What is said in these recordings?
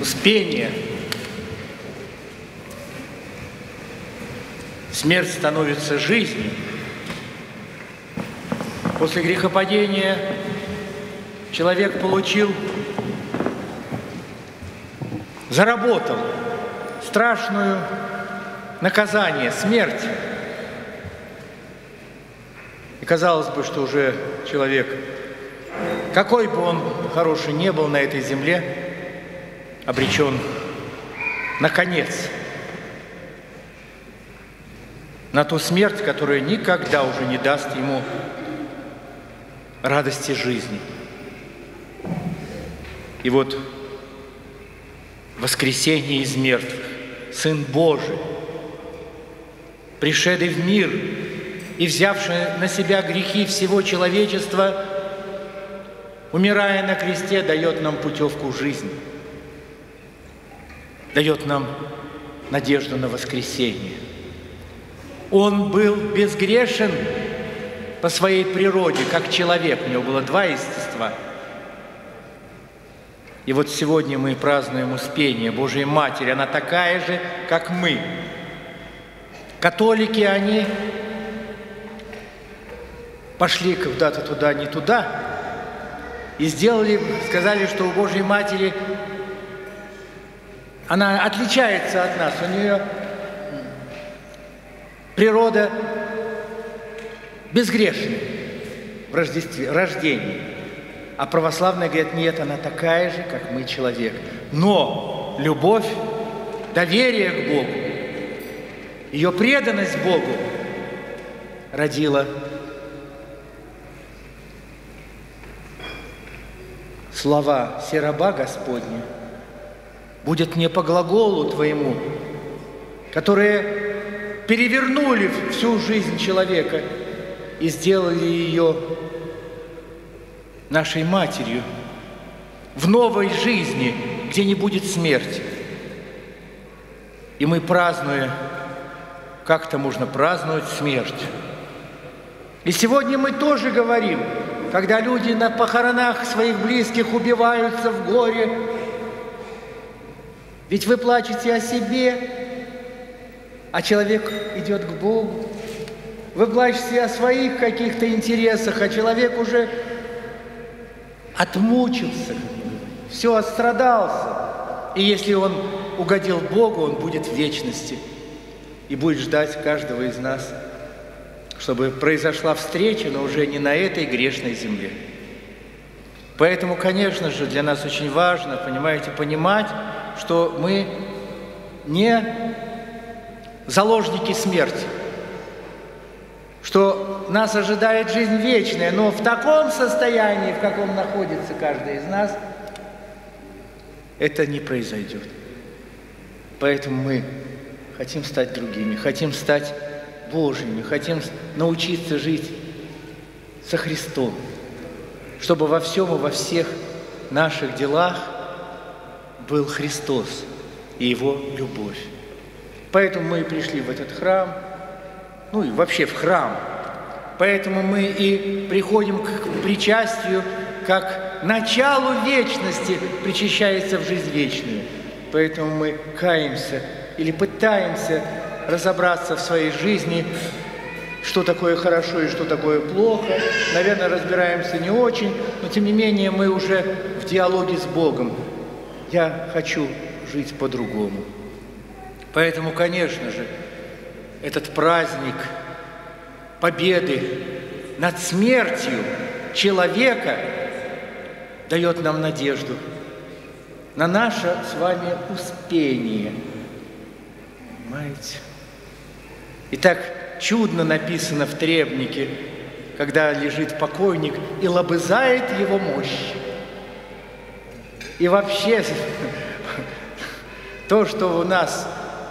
успения. Смерть становится жизнью. После грехопадения человек заработал страшное наказание, смерть. И казалось бы, что уже человек, какой бы он хороший не был на этой земле, обречен на конец, на ту смерть, которая никогда уже не даст ему радости жизни. И вот воскресение из мертвых, Сын Божий, пришедший в мир и взявший на себя грехи всего человечества, умирая на кресте, дает нам путевку в жизнь, дает нам надежду на воскресение. Он был безгрешен по своей природе, как человек. У него было два естества. И вот сегодня мы празднуем Успение Божией Матери. Она такая же, как мы. Католики, они пошли куда-то туда, не туда, и сказали, что у Божьей Матери она отличается от нас. У нее природа безгрешная в рождении. А православные говорят, нет, она такая же, как мы, человек. Но любовь, доверие к Богу, ее преданность Богу родила слова «Се раба Господня будет не по глаголу Твоему», которые перевернули всю жизнь человека и сделали ее нашей матерью в новой жизни, где не будет смерти. И мы, празднуя, как-то можно праздновать смерть. И сегодня мы тоже говорим, когда люди на похоронах своих близких убиваются в горе, ведь вы плачете о себе, а человек идет к Богу. Вы плачете о своих каких-то интересах, а человек уже отмучился, все, отстрадался. И если он угодил Богу, он будет в вечности и будет ждать каждого из нас, чтобы произошла встреча, но уже не на этой грешной земле. Поэтому, конечно же, для нас очень важно, понимать, что мы не заложники смерти, что нас ожидает жизнь вечная, но в таком состоянии, в каком находится каждый из нас, это не произойдет. Поэтому мы хотим стать другими, хотим стать Божьими, хотим научиться жить со Христом, чтобы во всем и во всех наших делах был Христос и Его любовь. Поэтому мы и пришли в этот храм, ну и вообще в храм. Поэтому мы и приходим к причастию, как началу вечности причащается в жизнь вечную. Поэтому мы каемся или пытаемся разобраться в своей жизни, что такое хорошо и что такое плохо. Наверное, разбираемся не очень, но тем не менее мы уже в диалоге с Богом. Я хочу жить по-другому. Поэтому, конечно же, этот праздник победы над смертью человека дает нам надежду на наше с вами успение. Понимаете? И так чудно написано в требнике, когда лежит покойник и лобызает его мощь. И вообще то, что у нас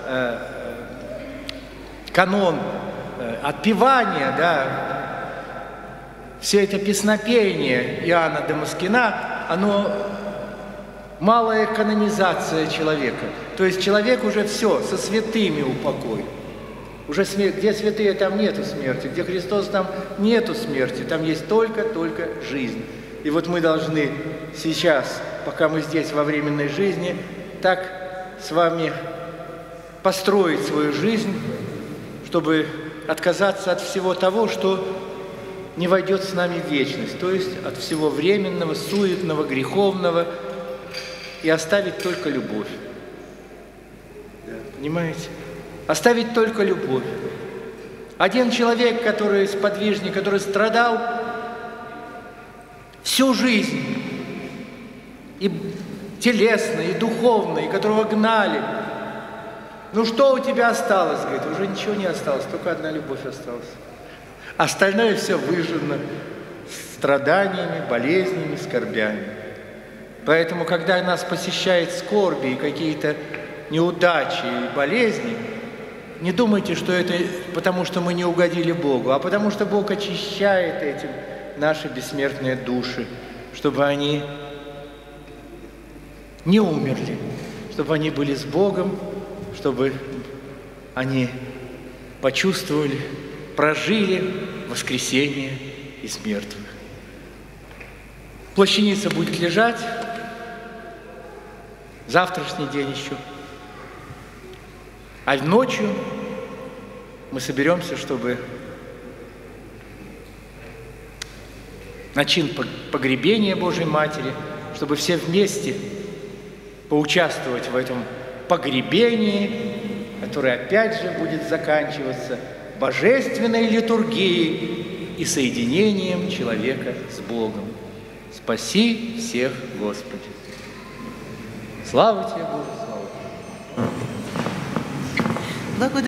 канон отпевания, да, все это песнопение Иоанна Дамаскина, оно малая канонизация человека. То есть человек уже все, со святыми упокоен. Уже где святые, там нету смерти, где Христос, там нету смерти, там есть только жизнь. И вот мы должны сейчас, пока мы здесь во временной жизни, так с вами построить свою жизнь, чтобы отказаться от всего того, что не войдет с нами в вечность, то есть от всего временного, суетного, греховного, и оставить только любовь. Понимаете? Оставить только любовь. Один человек, который сподвижник, который страдал всю жизнь, и телесно, и духовно, и которого гнали. Ну что у тебя осталось? Говорит, уже ничего не осталось, только одна любовь осталась. Остальное все выжжено страданиями, болезнями, скорбями. Поэтому, когда нас посещает скорби и какие-то неудачи и болезни, не думайте, что это потому, что мы не угодили Богу, а потому, что Бог очищает этим наши бессмертные души, чтобы они не умерли, чтобы они были с Богом, чтобы они почувствовали, прожили воскресение из мертвых. Плащаница будет лежать, завтрашний день еще. А ночью мы соберемся, чтобы на чин погребения Божьей Матери, чтобы все вместе поучаствовать в этом погребении, которое опять же будет заканчиваться божественной литургией и соединением человека с Богом. Спаси всех, Господи! Слава Тебе, Боже, слава Тебе!